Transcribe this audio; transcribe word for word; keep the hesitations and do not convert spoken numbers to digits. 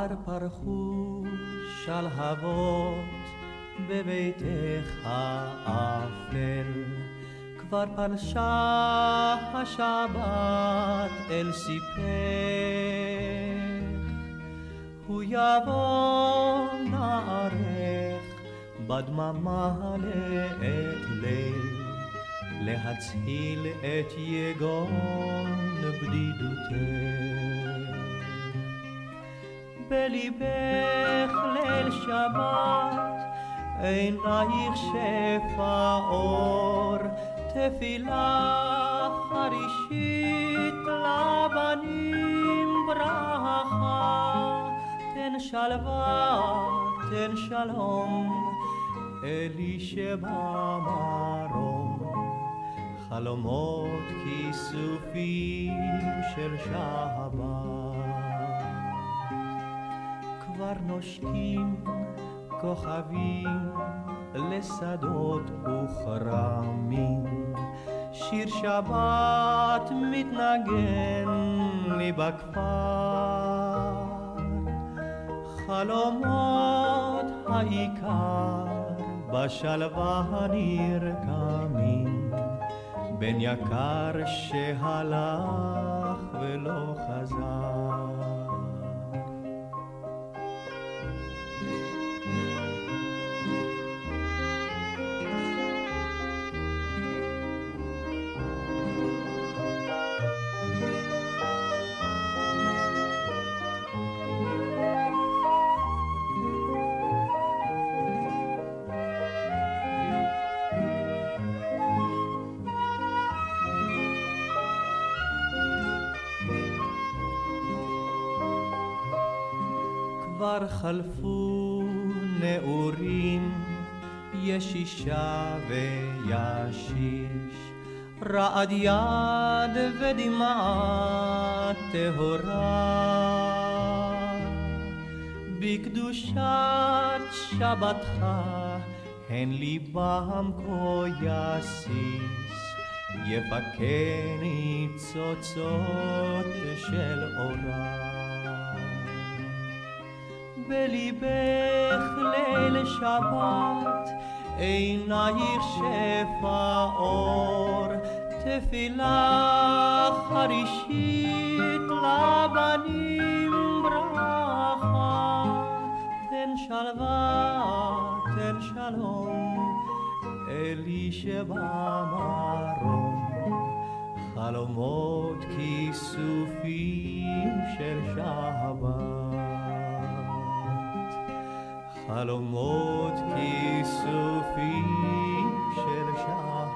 כבר פרחו שלהבות בביתך האפל, כבר פלשה השבת אל סיפך, הוא יבוא נערך בדממה לעת ליל, להציל את יגון בדידותך. בליבך ליל שבת, עינייך שפע אור, תפילה חרישית לבנים ברכה, תן שלווה, תן שלום, אלי שבמרום, חלומות כיסופים של שבת. כבר נושקים כוכבים לשדות וכרמים, שיר שבת מתנגן לי בכפר, חלומות העיקר בשלווה נרקמים, בן יקר שהלך ולא חזר. כבר חלפו נעורים ישישה וישיש, רעד יד ודמעה טהורה, בקדושת שבתך הן ליבם כה יסיס, יפקה ניצוצות של אורה. בליבך ליל שבת, עינייך שפע אור, תפילה חרישית לבנים ברכה, תן שלווה, תן שלום, אלי שבמרום, חלומות כיסופים של שבת. חלומות כיסופים של שבת.